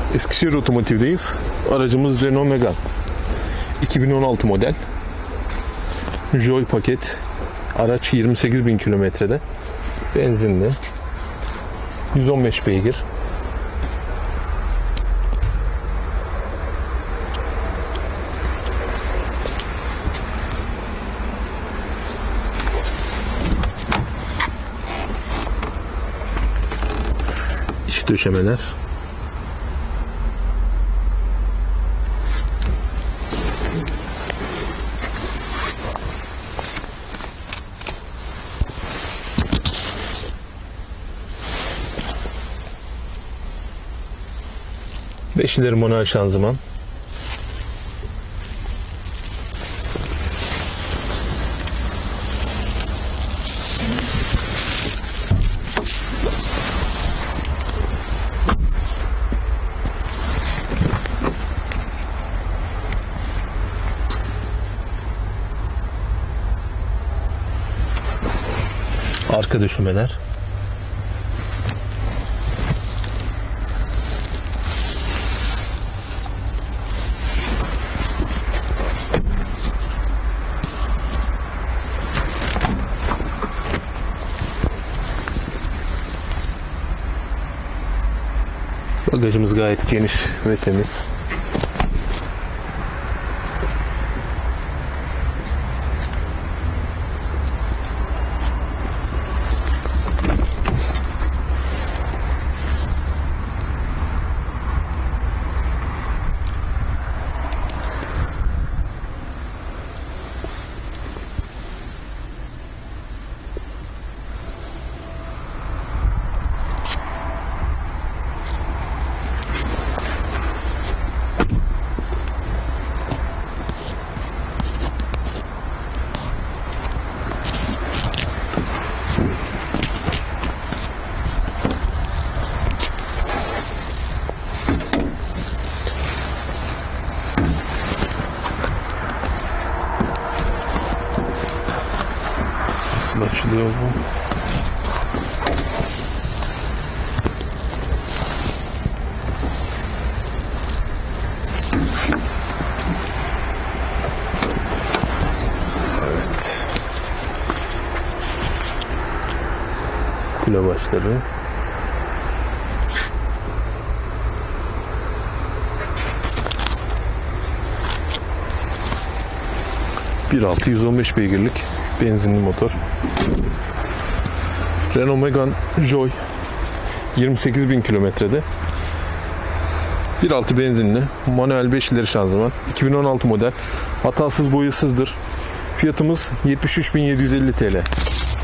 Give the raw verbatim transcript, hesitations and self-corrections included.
Eskişehir Otomotiv'deyiz. Aracımız Renault Megane. iki bin on altı model. Joy paket. Araç yirmi sekiz bin kilometrede. Benzinli. yüz on beş beygir. İç döşemeler. beş ileri manuel şanzıman. Arka döşemeler. Bagajımız gayet geniş ve temiz. Nasıl açılıyor bu? Evet. Kule başları. bir altı yüz on beş beygirlik benzinli motor. Renault Megane Joy yirmi sekiz bin kilometrede. bir altı benzinli, manuel beş ileri şanzıman, iki bin on altı model, hatasız boyasızdır. Fiyatımız yetmiş üç bin yedi yüz elli TL.